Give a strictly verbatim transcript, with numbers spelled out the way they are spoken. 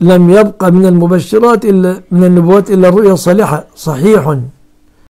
لم يبقى من المبشرات إلا من النبوات إلا الرؤيا الصالحة. صحيح